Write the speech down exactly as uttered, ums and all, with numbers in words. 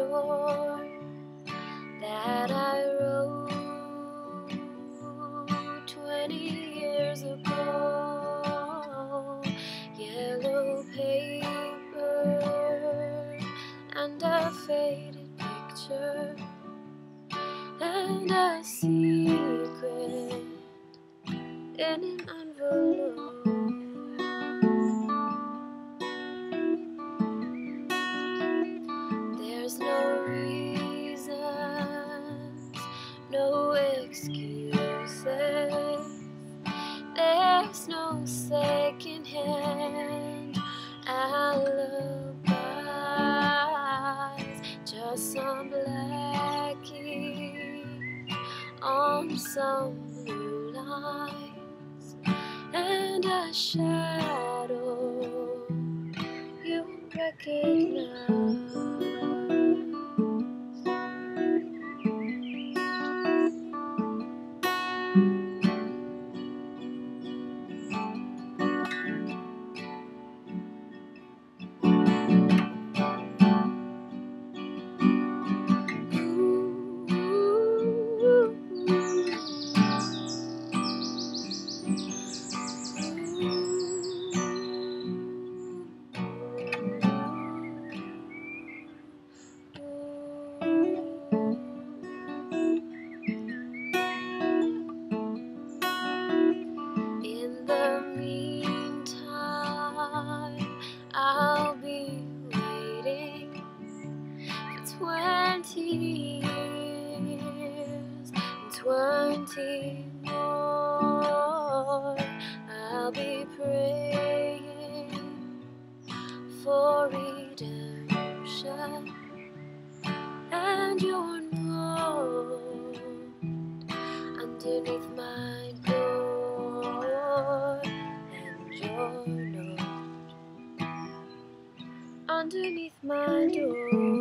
storm that I wrote twenty years ago. Yellow paper and a faded picture and a secret in an envelope. There's no reasons, no excuses. There's no second-hand alibis, just some blackie on some blue lines and a shadow you recognize. In the meantime, I'll be waiting for twenty years and twenty more. I'll be praying for redemption and your note underneath my door, and your note underneath my door.